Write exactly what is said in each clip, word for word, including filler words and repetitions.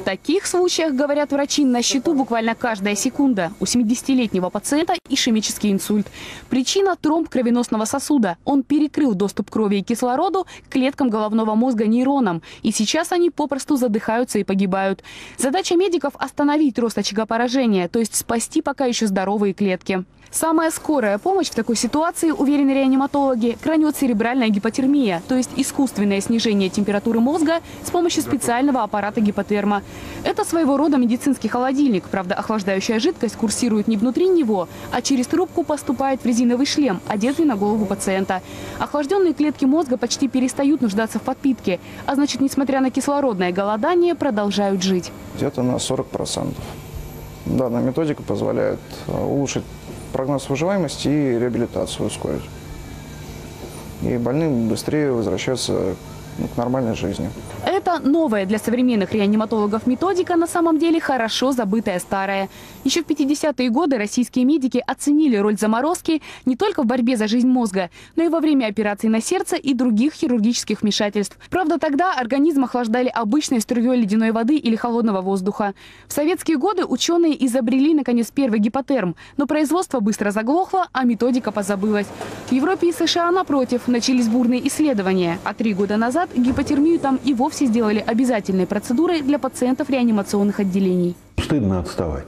таких случаях, говорят врачи, на счету буквально каждая секунда. У семидесятилетнего пациента ишемический инсульт. Причина – тромб кровеносного сосуда. Он перекрыл доступ крови и кислороду к клеткам головного мозга нейронам. И сейчас они попросту задыхаются и погибают. Задача медиков – остановить рост очага поражения, то есть спасти пока еще здоровые клетки. Самая скорая помощь в такой ситуации, уверены реаниматологи, краниоцеребральная гипотермия, то есть искусственное снижение температуры мозга с помощью специального аппарата гипотерма. Это своего рода медицинский холодильник. Правда, охлаждающая жидкость курсирует не внутри него, а через трубку поступает в резиновый шлем, одетый на голову пациента. Охлажденные клетки мозга почти перестают нуждаться в подпитке, а значит, несмотря на кислородное голодание, продолжают жить. Где-то на сорок процентов. Данная методика позволяет улучшить прогноз выживаемости и реабилитацию ускорить. И больные быстрее возвращаются к нормальной жизни. Это новая для современных реаниматологов методика, на самом деле хорошо забытая старая. Еще в пятидесятые годы российские медики оценили роль заморозки не только в борьбе за жизнь мозга, но и во время операций на сердце и других хирургических вмешательств. Правда, тогда организм охлаждали обычной струей ледяной воды или холодного воздуха. В советские годы ученые изобрели, наконец, первый гипотерм, но производство быстро заглохло, а методика позабылась. В Европе и США, напротив, начались бурные исследования, а три года назад гипотермию там и вовсе сделали обязательной процедурой для пациентов реанимационных отделений. Стыдно отставать.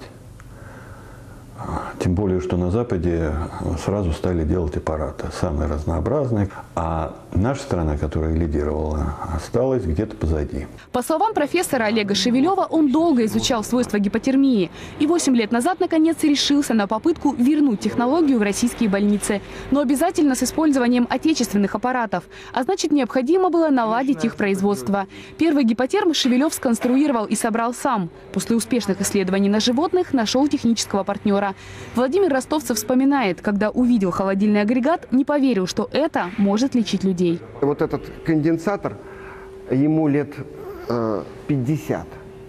Тем более, что на Западе сразу стали делать аппараты, самые разнообразные. А наша страна, которая лидировала, осталась где-то позади. По словам профессора Олега Шевелева, он долго изучал свойства гипотермии. И восемь лет назад, наконец, решился на попытку вернуть технологию в российские больницы. Но обязательно с использованием отечественных аппаратов. А значит, необходимо было наладить их производство. Первый гипотерм Шевелев сконструировал и собрал сам. После успешных исследований на животных нашел технического партнера. Владимир Ростовцев вспоминает, когда увидел холодильный агрегат, не поверил, что это может лечить людей. Вот этот конденсатор, ему лет э, пятьдесят.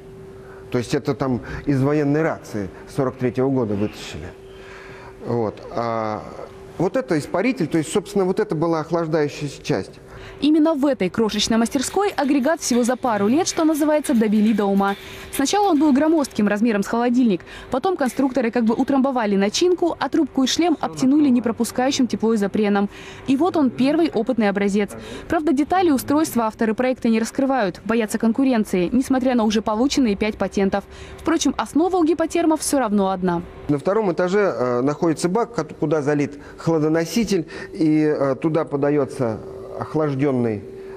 То есть это там из военной рации сорок третьего года вытащили. Вот. А вот это испаритель, то есть, собственно, вот это была охлаждающая часть. Именно в этой крошечной мастерской агрегат всего за пару лет, что называется, довели до ума. Сначала он был громоздким, размером с холодильник. Потом конструкторы как бы утрамбовали начинку, а трубку и шлем обтянули непропускающим тепло изопреном. И вот он, первый опытный образец. Правда, детали устройства авторы проекта не раскрывают, боятся конкуренции, несмотря на уже полученные пять патентов. Впрочем, основа у гипотермов все равно одна. На втором этаже э, находится бак, куда залит хладоноситель, и э, туда подается охлажденный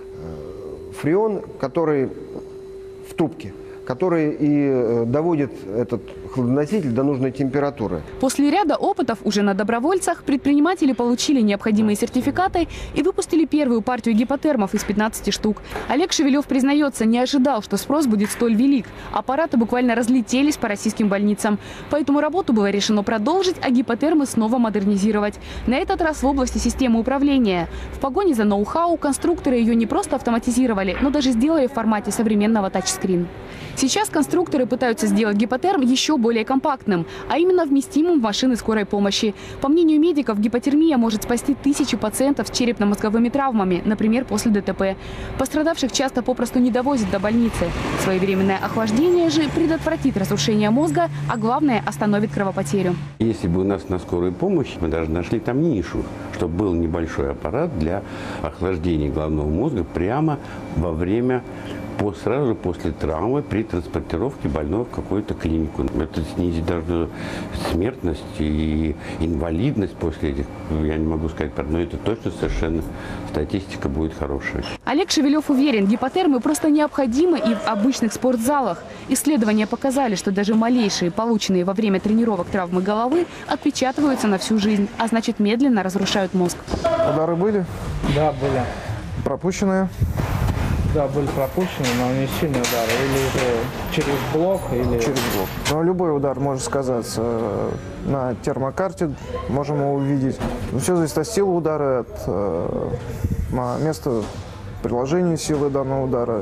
э, фреон, который в трубке, который и э, доводит этот хладоноситель до нужной температуры. После ряда опытов уже на добровольцах предприниматели получили необходимые сертификаты и выпустили первую партию гипотермов из пятнадцати штук. Олег Шевелев признается, не ожидал, что спрос будет столь велик. Аппараты буквально разлетелись по российским больницам. Поэтому работу было решено продолжить, а гипотермы снова модернизировать. На этот раз в области системы управления. В погоне за ноу-хау конструкторы ее не просто автоматизировали, но даже сделали в формате современного тачскрин. Сейчас конструкторы пытаются сделать гипотерм еще более компактным, а именно вместимым в машины скорой помощи. По мнению медиков, гипотермия может спасти тысячу пациентов с черепно-мозговыми травмами, например, после ДТП. Пострадавших часто попросту не довозят до больницы. Своевременное охлаждение же предотвратит разрушение мозга, а главное – остановит кровопотерю. Если бы у нас на скорой помощи, мы даже нашли там нишу, чтобы был небольшой аппарат для охлаждения головного мозга прямо во время По, сразу после травмы при транспортировке больного в какую-то клинику. Это снизит даже смертность и инвалидность после этих, я не могу сказать, но это точно совершенно статистика будет хорошая. Олег Шевелев уверен, гипотермы просто необходимы и в обычных спортзалах. Исследования показали, что даже малейшие, полученные во время тренировок травмы головы, отпечатываются на всю жизнь, а значит медленно разрушают мозг. Удары были? Да, были. Пропущенные? Да, были пропущены, но не сильные удары. Или уже через блок, или... Через блок. Но любой удар может сказаться на термокарте, можем его увидеть. Все зависит от силы удара, от места приложения силы данного удара.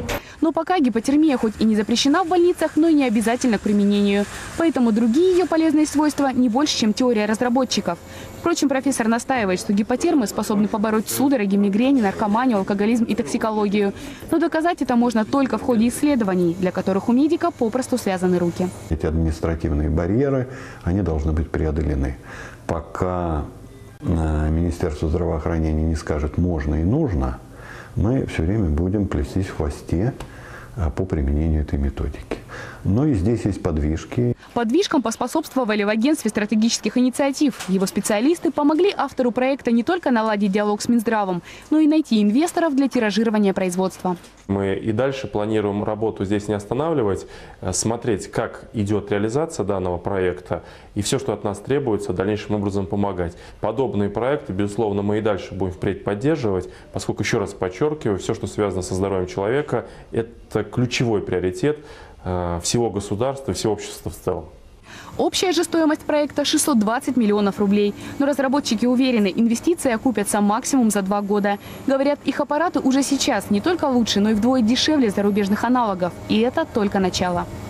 Но пока гипотермия хоть и не запрещена в больницах, но и не обязательна к применению. Поэтому другие ее полезные свойства не больше, чем теория разработчиков. Впрочем, профессор настаивает, что гипотермы способны побороть судороги, мигрени, наркоманию, алкоголизм и токсикологию. Но доказать это можно только в ходе исследований, для которых у медика попросту связаны руки. Эти административные барьеры, они должны быть преодолены. Пока Министерство здравоохранения не скажет «можно» и «нужно», мы все время будем плестись в хвосте по применению этой методики. Но и здесь есть подвижки. Подвижкам поспособствовали в агентстве стратегических инициатив. Его специалисты помогли автору проекта не только наладить диалог с Минздравом, но и найти инвесторов для тиражирования производства. Мы и дальше планируем работу здесь не останавливать, смотреть, как идет реализация данного проекта и все, что от нас требуется, дальнейшим образом помогать. Подобные проекты, безусловно, мы и дальше будем впредь поддерживать, поскольку, еще раз подчеркиваю, все, что связано со здоровьем человека, это ключевой приоритет всего государства, всего общества в целом. Общая же стоимость проекта шестьсот двадцать миллионов рублей. Но разработчики уверены, инвестиции окупятся максимум за два года. Говорят, их аппараты уже сейчас не только лучше, но и вдвое дешевле зарубежных аналогов. И это только начало.